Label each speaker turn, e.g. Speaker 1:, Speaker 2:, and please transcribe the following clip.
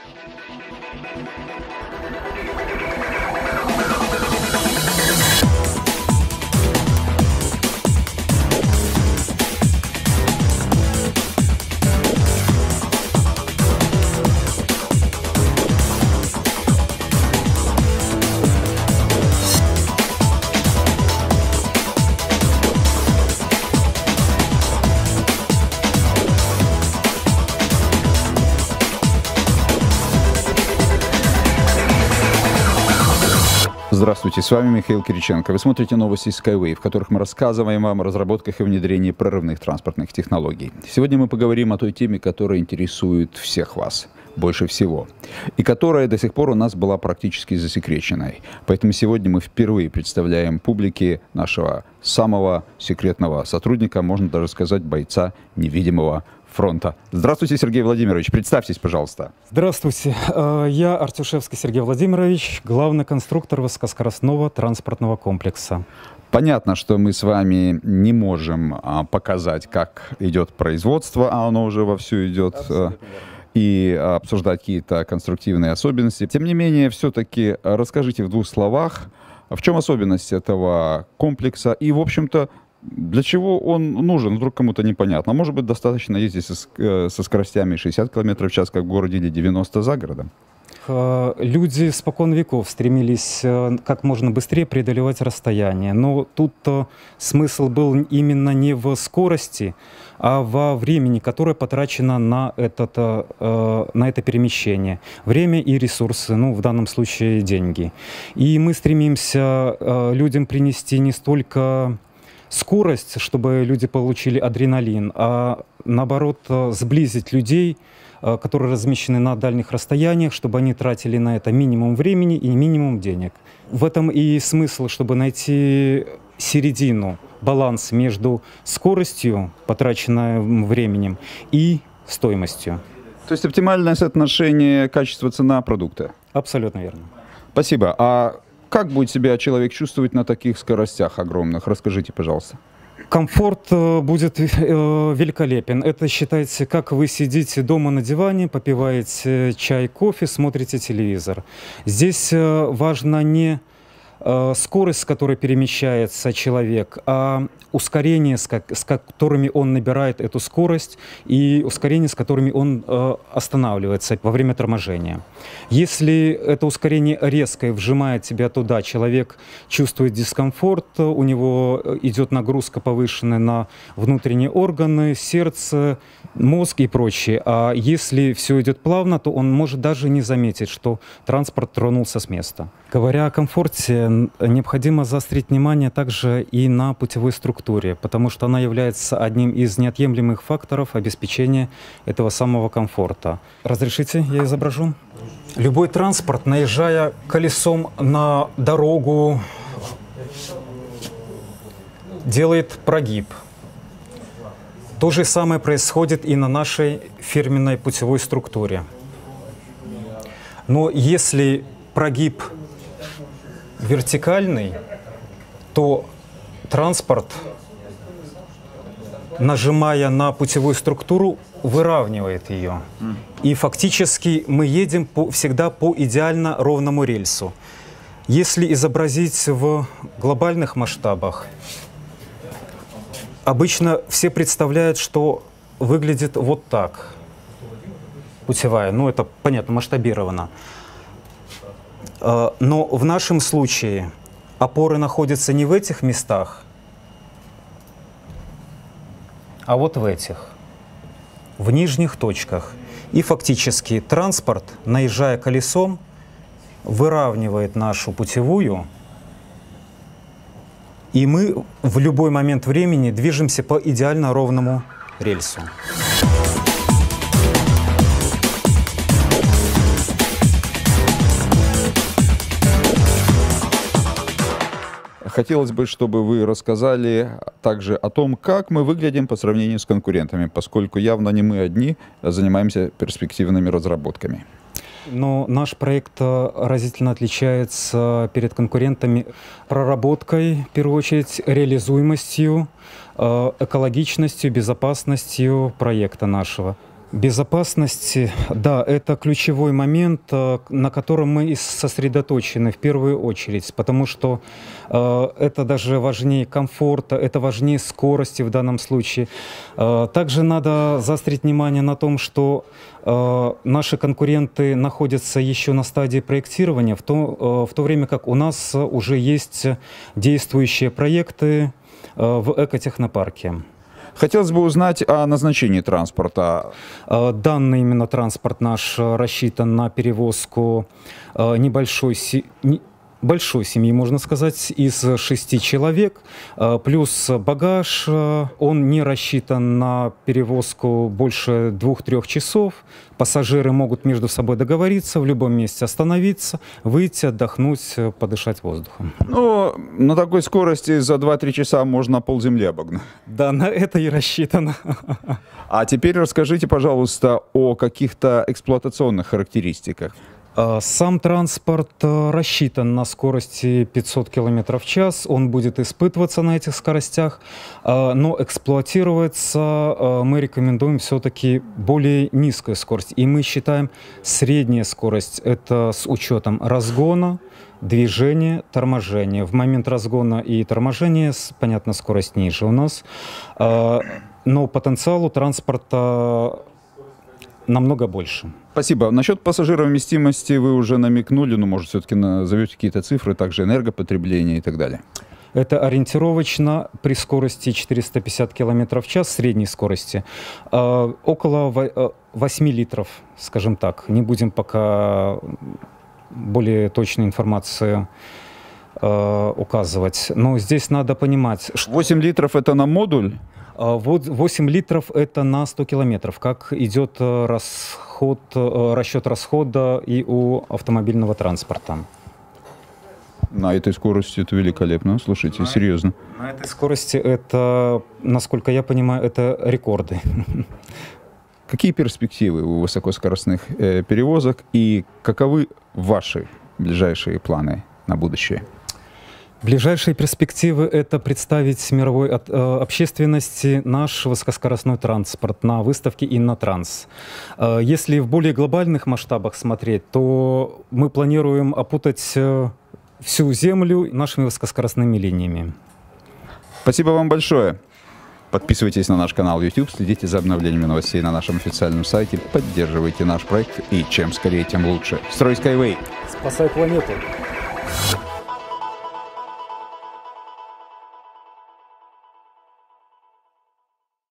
Speaker 1: Здравствуйте, с вами Михаил Кириченко. Вы смотрите новости Skyway, в которых мы рассказываем вам о разработках и внедрении прорывных транспортных технологий. Сегодня мы поговорим о той теме, которая интересует всех вас больше всего, и которая до сих пор у нас была практически засекреченной. Поэтому сегодня мы впервые представляем публике нашего самого секретного сотрудника, можно даже сказать, бойца невидимого фронта. Здравствуйте, Сергей Владимирович. Представьтесь, пожалуйста.
Speaker 2: Здравствуйте. Я Артюшевский Сергей Владимирович, главный конструктор высокоскоростного транспортного комплекса.
Speaker 1: Понятно, что мы с вами не можем показать, как идет производство, а оно уже вовсю идет, и обсуждать какие-то конструктивные особенности. Тем не менее, все-таки расскажите в двух словах, в чем особенность этого комплекса и, в общем-то, для чего он нужен, вдруг кому-то непонятно. Может быть, достаточно ездить со скоростями 60 км в час, как в городе, или 90 за городом?
Speaker 2: Люди спокон веков стремились как можно быстрее преодолевать расстояние. Но тут смысл был именно не в скорости, а во времени, которое потрачено на это перемещение. Время и ресурсы, ну, в данном случае деньги. И мы стремимся людям принести не столько скорость, чтобы люди получили адреналин, а наоборот сблизить людей, которые размещены на дальних расстояниях, чтобы они тратили на это минимум времени и минимум денег. В этом и смысл, чтобы найти середину, баланс между скоростью, потраченным временем, и стоимостью.
Speaker 1: То есть оптимальное соотношение качество-цена продукта?
Speaker 2: Абсолютно верно.
Speaker 1: Спасибо. А как будет себя человек чувствовать на таких скоростях огромных? Расскажите, пожалуйста.
Speaker 2: Комфорт будет великолепен. Это считайте, как вы сидите дома на диване, попиваете чай, кофе, смотрите телевизор. Здесь важно не скорость, с которой перемещается человек, а ускорение, с которыми он набирает эту скорость, и ускорение, с которыми он останавливается во время торможения. Если это ускорение резкое вжимает тебя туда, человек чувствует дискомфорт, у него идет нагрузка повышенная на внутренние органы, сердце, мозг и прочее. А если все идет плавно, то он может даже не заметить, что транспорт тронулся с места. Говоря о комфорте, необходимо заострить внимание также и на путевой структуре, потому что она является одним из неотъемлемых факторов обеспечения этого самого комфорта. Разрешите, я изображу? Любой транспорт, наезжая колесом на дорогу, делает прогиб. То же самое происходит и на нашей фирменной путевой структуре. Но если прогиб вертикальный, то транспорт, нажимая на путевую структуру, выравнивает ее. И фактически мы едем всегда по идеально ровному рельсу. Если изобразить в глобальных масштабах, обычно все представляют, что выглядит вот так. Путевая, ну это понятно, масштабировано. Но в нашем случае опоры находятся не в этих местах, а вот в этих, в нижних точках. И фактически транспорт, наезжая колесом, выравнивает нашу путевую, и мы в любой момент времени движемся по идеально ровному рельсу.
Speaker 1: Хотелось бы, чтобы вы рассказали также о том, как мы выглядим по сравнению с конкурентами, поскольку явно не мы одни занимаемся перспективными разработками.
Speaker 2: Но наш проект разительно отличается перед конкурентами проработкой, в первую очередь, реализуемостью, экологичностью, безопасностью проекта нашего. Безопасности, да, это ключевой момент, на котором мы и сосредоточены в первую очередь, потому что это даже важнее комфорта, это важнее скорости в данном случае. Также надо заострить внимание на том, что наши конкуренты находятся еще на стадии проектирования, в то время как у нас уже есть действующие проекты в экотехнопарке.
Speaker 1: Хотелось бы узнать о назначении транспорта.
Speaker 2: Данный именно транспорт наш рассчитан на перевозку большой семьи, можно сказать, из 6 человек, плюс багаж. Он не рассчитан на перевозку больше 2-3 часов. Пассажиры могут между собой договориться, в любом месте остановиться, выйти, отдохнуть, подышать воздухом.
Speaker 1: Ну, на такой скорости за 2-3 часа можно полземли обогнать.
Speaker 2: Да, на это и рассчитано.
Speaker 1: А теперь расскажите, пожалуйста, о каких-то эксплуатационных характеристиках.
Speaker 2: Сам транспорт рассчитан на скорости 500 км в час, он будет испытываться на этих скоростях, но эксплуатироваться мы рекомендуем все-таки более низкую скорость. И мы считаем средняя скорость, это с учетом разгона, движения, торможения. В момент разгона и торможения, понятно, скорость ниже у нас, но потенциал у транспорта намного больше.
Speaker 1: Спасибо. Насчет пассажировместимости вы уже намекнули, но, может, все-таки назовете какие-то цифры, также энергопотребление и так далее.
Speaker 2: Это ориентировочно при скорости 450 км в час, средней скорости, около 8 литров, скажем так. Не будем пока более точную информацию указывать. Но здесь надо понимать, что
Speaker 1: 8 литров это на модуль?
Speaker 2: Вот 8 литров это на 100 километров. Как идет расчет расхода и у автомобильного транспорта.
Speaker 1: На этой скорости это великолепно. Слушайте, серьезно.
Speaker 2: На этой скорости это, насколько я понимаю, это рекорды.
Speaker 1: Какие перспективы у высокоскоростных перевозок и каковы ваши ближайшие планы на будущее?
Speaker 2: Ближайшие перспективы – это представить мировой общественности наш высокоскоростной транспорт на выставке «Иннотранс». Если в более глобальных масштабах смотреть, то мы планируем опутать всю Землю нашими высокоскоростными линиями.
Speaker 1: Спасибо вам большое. Подписывайтесь на наш канал YouTube, следите за обновлениями новостей на нашем официальном сайте, поддерживайте наш проект и чем скорее, тем лучше. Строй Skyway!
Speaker 2: Спасай планету!